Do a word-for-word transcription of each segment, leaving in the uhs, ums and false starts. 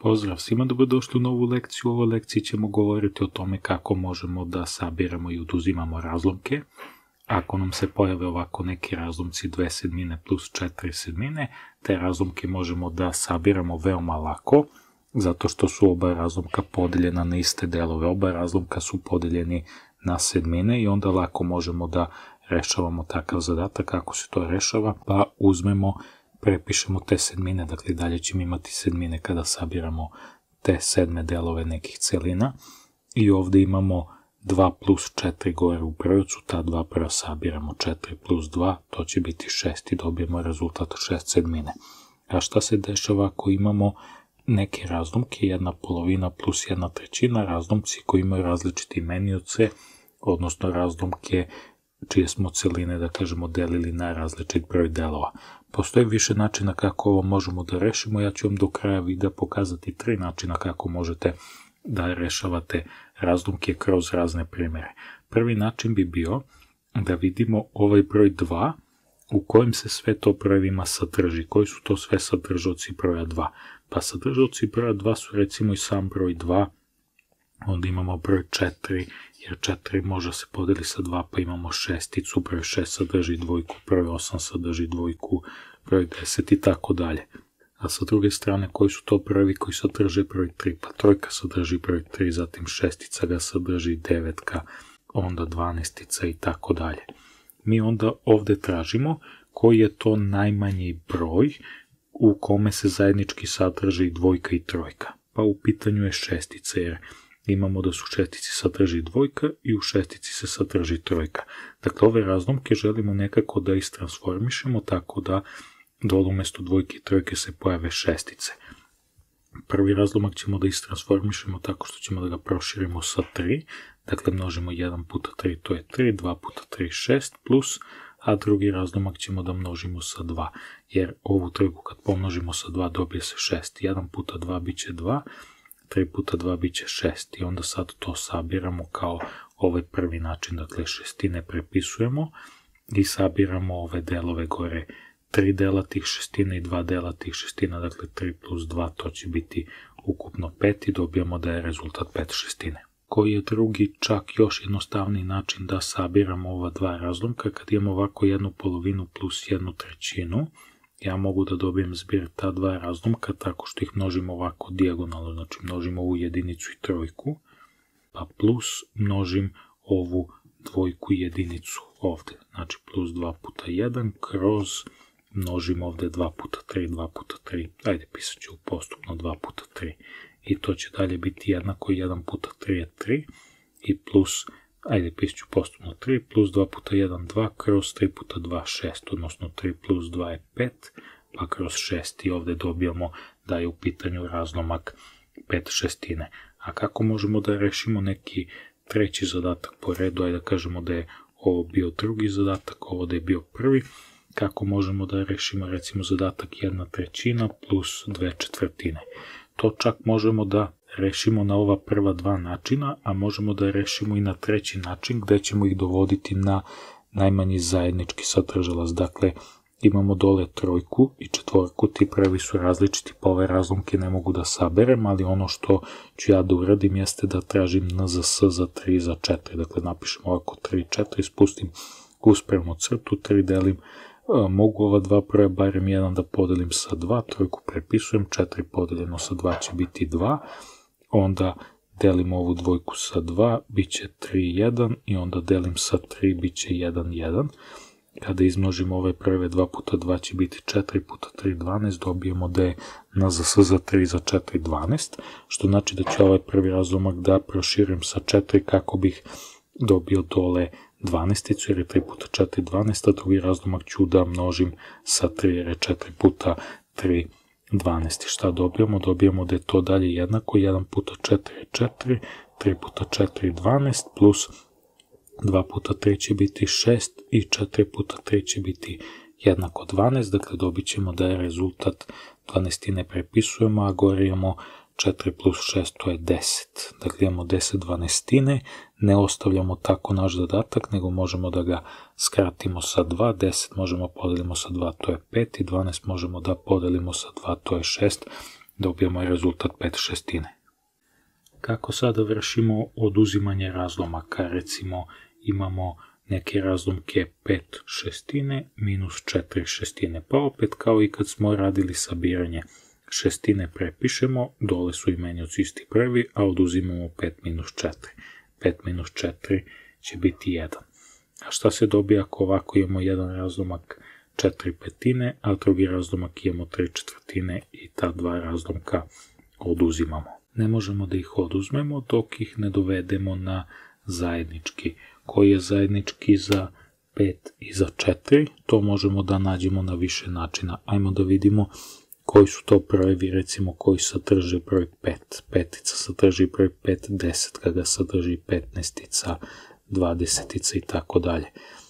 Pozdrav svima, dobrodošli u novu lekciju. U ovoj lekciji ćemo govoriti o tome kako možemo da sabiramo i oduzimamo razlomke. Ako nam se pojave ovako neki razlomci dve sedmine plus četiri sedmine, te razlomke možemo da sabiramo veoma lako, zato što su oba razlomka podeljena na iste delove. Oba razlomka su podeljeni na sedmine i onda lako možemo da rešavamo takav zadatak. Kako se to rešava? Pa uzmemo, prepišemo te sedmine, dakle dalje ćemo imati sedmine kada sabiramo te sedme delove nekih celina i ovde imamo dva plus četiri gore u brojcu, ta dva prva sabiramo, četiri plus dva, to će biti šest i dobijemo rezultat šest sedmine. A šta se dešava ako imamo neke razlomke, jedna polovina plus jedna trećina, razlomci koji imaju različite imenioce, odnosno razlomke čije smo celine, da kažemo, delili na različit broj delova. Postoji više načina kako ovo možemo da rešimo, ja ću vam do kraja videa pokazati tri načina kako možete da rešavate razlomke kroz razne primere. Prvi način bi bio da vidimo ovaj broj dva, u kojem se sve to brojevima sadrži, koji su to sve sadržavci broja dva. Pa sadržavci broja dva su recimo i sam broj dva, onda imamo broj četiri, jer četiri može se podeli sa dva, pa imamo šesticu, broj šest sadrži dvojku, broj osam sadrži dvojku, broj deset i tako dalje. A sa druge strane, koji su to brojevi koji sadrže broj tri? Pa trojka sadrži broj tri, zatim šestica ga sadrži, devetka, onda dvanaestica i tako dalje. Mi onda ovde tražimo koji je to najmanji broj u kome se zajednički sadrži dvojka i trojka. Pa u pitanju je šestica, jer imamo da su šestici sadrži dvojka i u šestici se sadrži trojka. Dakle, ove razlomke želimo nekako da istransformišemo tako da dole umesto dvojke i trojke se pojave šestice. Prvi razlomak ćemo da istransformišemo tako što ćemo da ga proširimo sa tri, dakle množimo jedan puta tri, to je tri, dva puta tri, šest plus, a drugi razlomak ćemo da množimo sa dva, jer ovu trojku kad pomnožimo sa dva dobije se šest, jedan puta dva bit će dva, tri puta dva bit će šest i onda sad to sabiramo kao ovaj prvi način, dakle šestine prepisujemo i sabiramo ove delove gore, tri dela tih šestina i dva dela tih šestina, dakle tri plus dva, to će biti ukupno pet i dobijamo da je rezultat pet šestine. Koji je drugi, čak još jednostavniji način da sabiramo ova dva razlomka? Kad imamo ovako jednu polovinu plus jednu trećinu, ja mogu da dobijem zbir ta dva razlomka tako što ih množimo ovako dijagonalno, znači množimo ovu jedinicu i trojku, pa plus množim ovu dvojku i jedinicu ovde, znači plus dva puta jedan kroz množim ovde dva puta tri, dva puta tri, ajde pisat ću postupno dva puta tri i to će dalje biti jednako, jedan puta tri je tri i plus, ajde pisat ću postupno tri, plus dva puta jedan, dva, kroz tri puta dva, šest, odnosno tri plus dva je pet, pa kroz šest i ovde dobijamo da je u pitanju razlomak pet šestine. A kako možemo da rešimo neki treći zadatak po redu, ajde da kažemo da je ovo bio drugi zadatak, ovo da je bio prvi, kako možemo da rešimo recimo zadatak jedna trećina plus dve četvrtine. To čak možemo da rešimo na ova prva dva načina, a možemo da rešimo i na treći način gde ćemo ih dovoditi na najmanji zajednički sadržalac. Dakle, imamo dole trojku i četvorku, ti prvi su različiti, pa ove razlomke ne mogu da saberem, ali ono što ću ja da uradim jeste da tražim N Z S za tri i za četiri. Dakle, napišem ovako tri i četiri, spustim uspravnu crtu, tri delim, mogu ova dva broja barem jedan da podelim sa dva, trojku prepisujem, četiri podeljeno sa dva će biti dva, onda delim ovu dvojku sa dva, bit će tri, jedan i onda delim sa tri, bit će jedan, jedan. Kada izmnožimo ove prve dva puta dva će biti četiri puta tri, dvanaest, dobijemo da je N Z S za tri za četiri, dvanaest, što znači da ću ovaj prvi razlomak da proširim sa četiri kako bih dobio dole dvanaesticu, jer je tri puta četiri, dvanaest, a drugi razlomak ću da množim sa tri, jer je četiri puta tri, dvanaest. I šta dobijamo? Dobijamo da je to dalje jednako, jedan puta četiri je četiri, tri puta četiri, dvanaest, plus dva puta tri će biti šest i četiri puta tri će biti jednako dvanaest, dakle dobit ćemo da je rezultat dvanaestine prepisujemo, a gore imamo četiri plus šest, to je deset. Dakle, imamo deset dvanaestine, ne ostavljamo tako naš zadatak, nego možemo da ga skratimo sa dva, deset možemo podelimo sa dva, to je pet, i dvanaest možemo da podelimo sa dva, to je šest, dobijemo i rezultat pet šestine. Kako sada vršimo oduzimanje razlomaka? Recimo imamo neke razlomke pet šestine minus četiri šestine, pa opet kao i kad smo radili sabiranje šestine prepišemo, dole su imenioci isti prvi, a oduzimamo pet minus četiri. pet minus četiri će biti jedan. A šta se dobija ako ovako imamo jedan razlomak četiri petine, a drugi razlomak imamo tri četvrtine i ta dva razlomka oduzimamo? Ne možemo da ih oduzmemo dok ih ne dovedemo na zajednički. Koji je zajednički za pet i za četiri? To možemo da nađemo na više načina. Ajmo da vidimo koji su to brojevi, recimo koji sadrže broj pet. Petica sadrži broj pet, desetka ga sadrži petnaestica, dvadesetica i tako dalje.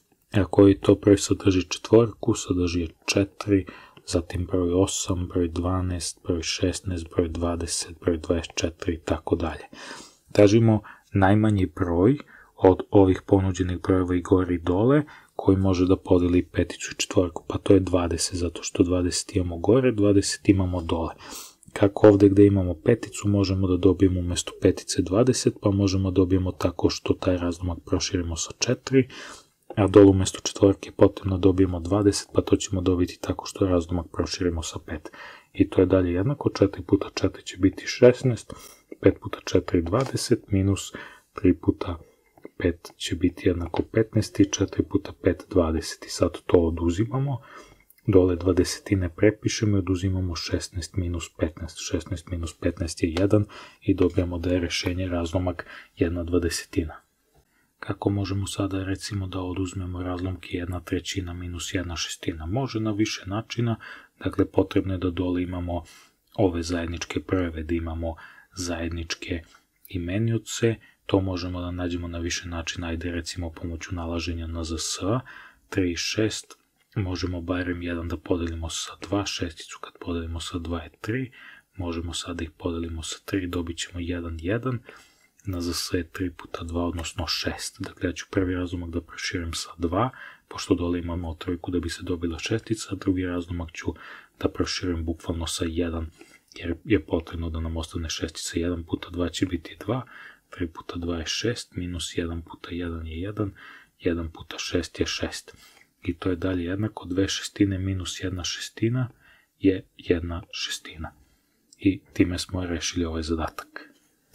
A koji to broj sadrži četvorku, sadrži četiri, zatim broj osam, broj dvanaest, broj šesnaest, broj dvadeset, broj dvadeset četiri i tako dalje. Tražimo najmanji broj od ovih ponuđenih brojeva i gore i dole koji može da podeli peticu i četvorku, pa to je dvadeset, zato što dvadeset imamo gore, dvadeset imamo dole. Kako ovde gde imamo peticu možemo da dobijemo umesto petice dvadeset, pa možemo da dobijemo tako što taj razlomak proširimo sa četiri, a dole umesto četvorke potrebno dobijemo dvadeset, pa to ćemo dobiti tako što razlomak proširimo sa pet. I to je dalje jednako, četiri puta četiri će biti šesnaest, pet puta četiri dvadeset, minus tri puta pet će biti jednako petnaest i četiri puta pet dvadeset. I sad to oduzimamo, dole dvadesetine prepišemo i oduzimamo šesnaest minus petnaest. šesnaest minus petnaest je jedan i dobijamo da je rešenje razlomak jedna dvadesetina. Kako možemo sada recimo da oduzmemo razlomke jedna trećina minus jedna šestina? Može na više načina, dakle potrebno je da dole imamo ove zajedničke brojeve, da imamo zajedničke imenioce, to možemo da nađemo na više načina, ajde recimo pomoću nalaženja na z s, tri i šest, možemo barem jedan da podelimo sa dva, šesticu kad podelimo sa dva je tri, možemo sada da ih podelimo sa tri, dobit ćemo jedan, jedan, na z s je tri puta dva, odnosno šest. Dakle, ja ću prvi razlomak da proširim sa dva, pošto dole imamo trojku da bi se dobila šestica, a drugi razlomak ću da proširim bukvalno sa jedan, jer je potrebno da nam ostane šestica. jedan puta dva će biti dva, tri puta dva je šest, minus jedan puta jedan je jedan, jedan puta šest je šest. I to je dalje jednako, dve šestine minus jedna šestina je jedna šestina. I time smo rešili ovaj zadatak.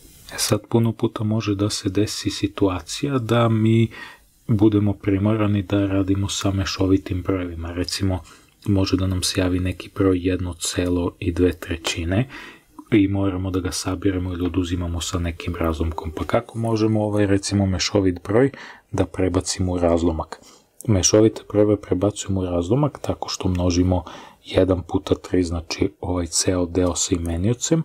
E sad puno puta može da se desi situacija da mi budemo primorani da radimo sa mešovitim brojevima. Recimo, može da nam se javi neki broj jedno celo i dve trećine i moramo da ga sabiramo ili oduzimamo sa nekim razlomkom. Pa kako možemo ovaj recimo mešovit broj da prebacimo u razlomak? Mešovite brojeve prebacujemo u razlomak tako što množimo jedan puta tri, znači ovaj ceo deo sa imeniocem,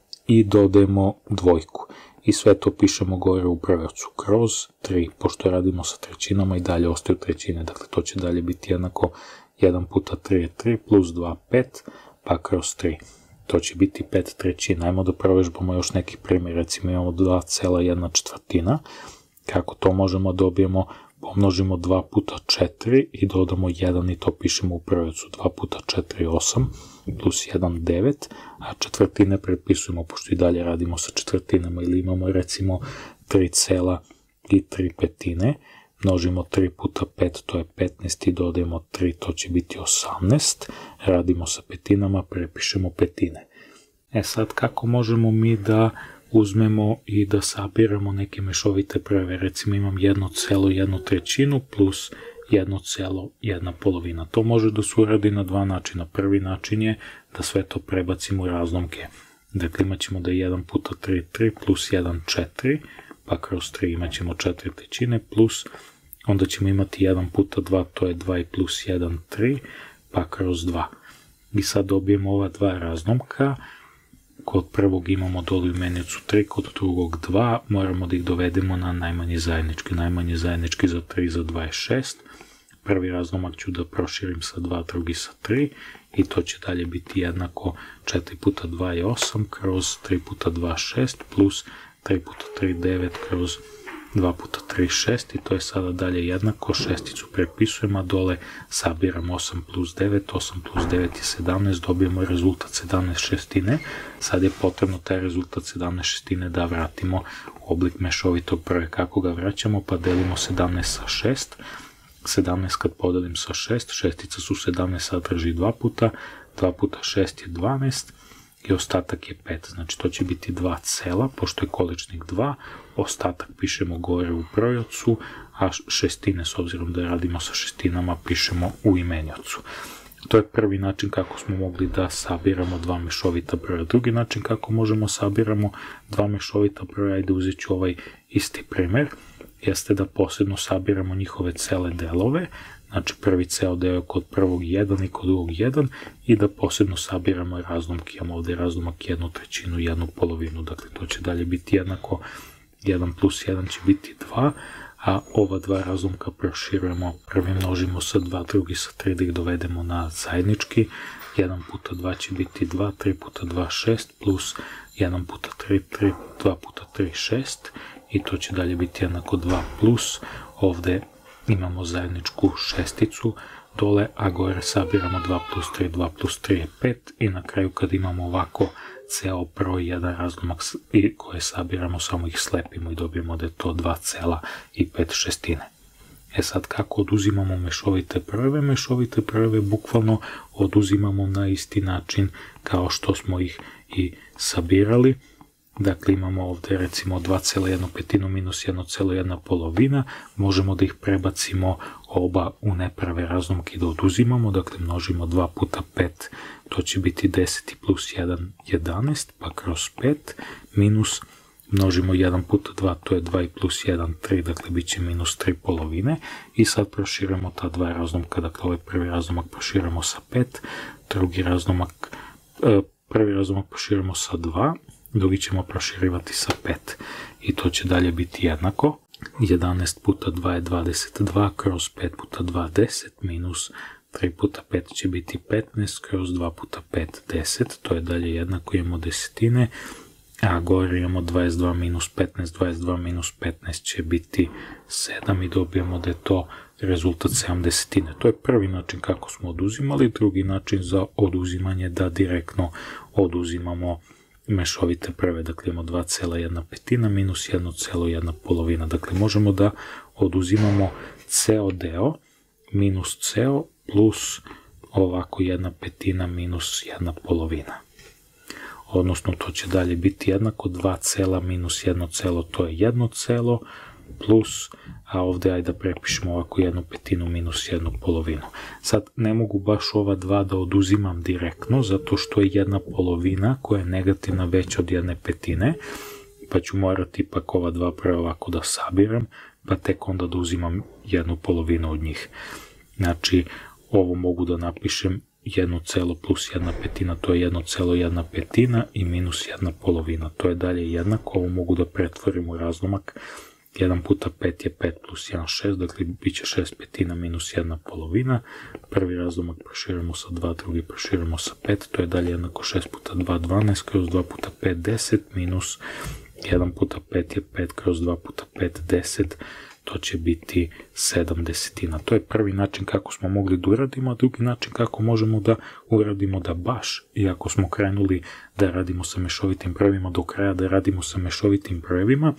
i dodajemo dvojku. I sve to pišemo gore u brojacu kroz tri, pošto radimo sa trećinama i dalje ostaju trećine, dakle to će dalje biti jednako jedan puta tri je tri, plus dva, pet, pa kroz tri. To će biti pet trećina. Ajmo da provežbamo još neki primjer, recimo imamo dva cela jedna četvrtina. Kako to možemo dobijemo? Pomnožimo dva puta četiri i dodamo jedan i to pišemo u brojacu. dva puta četiri je osam, plus jedan devet, a četvrtine prepisujemo, pošto i dalje radimo sa četvrtinama, ili imamo recimo tri cela i tri petine. Množimo tri puta pet, to je petnaest i dodajemo tri, to će biti osamnaest. Radimo sa petinama, prepišemo petine. E sad, kako možemo mi da uzmemo i da sabiramo neke mešovite brojeve? Recimo imam jedno celo jednu trećinu plus jedno celo jedna polovina. To može da se uradi na dva načina. Prvi način je da sve to prebacimo u razlomke. Dakle, imat ćemo da je jedan puta tri je tri plus jedan četiri, pa kroz tri imat ćemo četiri trećine, plus onda ćemo imati jedan puta dva, to je dva i plus jedan, tri, pa kroz dva. I sad dobijemo ova dva razlomka. Kod prvog imamo dole u imeniocu tri, kod drugog dva, moramo da ih dovedemo na najmanji zajednički. Najmanji zajednički za tri i za dva je šest. Prvi razlomak ću da proširim sa dva, drugi sa tri, i to će dalje biti jednako četiri puta dva je osam, kroz tri puta dva šest, plus tri puta tri devet, kroz dva puta tri, šest i to je sada dalje jednako, šesticu prepisujemo, a dole sabiramo osam plus devet, osam plus devet je sedamnaest, dobijemo rezultat sedamnaest šestine. Sad je potrebno taj rezultat sedamnaest šestine da vratimo u oblik mešovitog broja. Kako ga vraćamo? Pa delimo sedamnaest sa šest, sedamnaest kad podelim sa šest, šestica su sedamnaest, sadrži dva puta, dva puta šest je dvanaest, i ostatak je pet, znači to će biti dva cela, pošto je količnik dva, ostatak pišemo gore u brojiocu, a šestine, s obzirom da radimo sa šestinama, pišemo u imeniocu. To je prvi način kako smo mogli da sabiramo dva mešovita broja. Drugi način kako možemo sabiramo dva mešovita broja, ajde uzet ću ovaj isti primer, jeste da posebno sabiramo njihove cele delove, znači prvi ceo deo je kod prvog jedan i kod drugog jedan, i da posebno sabiramo razlomke. Imamo ovde razlomak jednu trećinu i jednu polovinu, dakle to će dalje biti jednako, jedan plus jedan će biti dva, a ova dva razlomka proširujemo, prvi množimo sa dva, drugi sa tri da ih dovedemo na zajednički, jedan puta dva će biti dva, tri puta dva šest, plus jedan puta tri, tri, dva puta tri šest, i to će dalje biti jednako dva plus, ovde imamo zajedničku šesticu dole, a gore sabiramo dva plus tri, dva plus tri je pet, i na kraju kad imamo ovako ceo broj jedan razlomak i koje sabiramo, samo ih slepimo i dobijemo da je to dva cela i pet šestine. E sad, kako oduzimamo mešovite brojeve? Mešovite brojeve bukvalno oduzimamo na isti način kao što smo ih i sabirali. Dakle, imamo ovde recimo dva cela jedna petina minus jedna cela jedna polovina, možemo da ih prebacimo oba u neprave razlomke i da oduzimamo, dakle množimo dva puta pet, to će biti deset plus jedan, jedanaest, pa kroz pet, minus množimo jedan puta dva, to je dva plus jedan, tri, dakle bit će minus tri polovine, i sad proširamo ta dva razlomka, dakle ovaj prvi razlomak proširamo sa pet, drugi razlomak, prvi razlomak proširamo sa dva, drugi ćemo proširivati sa pet, i to će dalje biti jednako, jedanaest puta dva je dvadeset dva, kroz pet puta dva deset, minus tri puta pet će biti petnaest, kroz dva puta pet deset, to je dalje jednako, imamo desetine, a gore imamo dvadeset dva minus petnaest, dvadeset dva minus petnaest će biti sedam, i dobijemo da je to rezultat sedam desetine. To je prvi način kako smo oduzimali. Drugi način za oduzimanje da direktno oduzimamo mešovite brojeve, dakle imamo dva cela jedna petina minus jedna cela jedna polovina, dakle možemo da oduzimamo ceo deo minus ceo plus ovako jedna petina minus jedna polovina. Odnosno to će dalje biti jednako, dva cela minus jedno celo, to je jedno celo, plus, a ovde ajde da prepišemo ovako jednu petinu minus jednu polovinu. Sad ne mogu baš ova dva da oduzimam direktno, zato što je jedna polovina koja je negativna veća od jedne petine, pa ću morati ipak ova dva broja ovako da sabiram, pa tek onda da uzimam jednu polovinu od njih. Znači, ovo mogu da napišem jedno celo plus jedna petina, to je jedno celo jedna petina, i minus jedna polovina, to je dalje jednako, ovo mogu da pretvorim u razlomak, jedan puta pet je pet plus jedan šest, dakle bit će šest petina minus jedna polovina, prvi razlomak proširamo sa dva, drugi proširamo sa pet, to je dalje jednako šest puta dva dvanaest, kroz dva puta pet deset, minus jedan puta pet je pet, kroz dva puta pet deset, to će biti sedam desetina. To je prvi način kako smo mogli da uradimo, a drugi način kako možemo da uradimo da baš, iako smo krenuli da radimo sa mešovitim brojevima, do kraja da radimo sa mešovitim brojevima,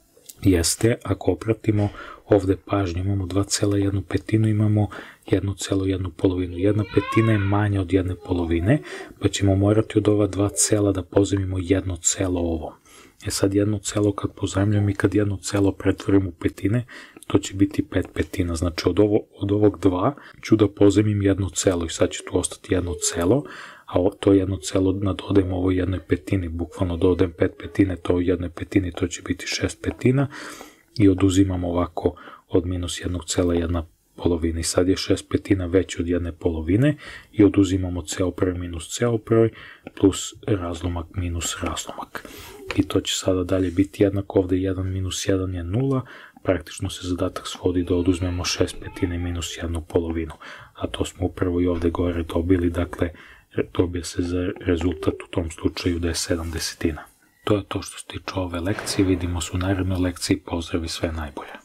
jeste, ako opratimo ovde pažnju, imamo dva cela jedna petinu, imamo jednu cela jedna polovinu. Jedna petina je manja od jedne polovine, pa ćemo morati od ova dva cela da pozajmimo jedno celo ovom. E sad jedno celo kad pozajmljam i kad jedno celo pretvorim u petine, to će biti pet petina. Znači od, ovo, od ovog dva ću da pozajmim jedno celo i sad će tu ostati jedno celo, a to jedno celo nadodajem ovoj jednoj petini, bukvalno dodajem pet petine, to u jednoj petini, to će biti šest petina, i oduzimam ovako od minus jednog cela jedna polovina. I sad je šest petina veće od jedne polovine i oduzimamo ceo broj minus ceo broj plus razlomak minus razlomak. I to će sada dalje biti jednako, ovde jedan minus jedan je nula, praktično se zadatak svodi da oduzmemo šest petina minus jednu polovinu, a to smo upravo i ovde gore dobili, dakle dobije se za rezultat u tom slučaju da je sedam desetina. to je to što se tiče ove lekcije. Vidimo se u narednoj lekciji. Pozdrav i sve najbolje.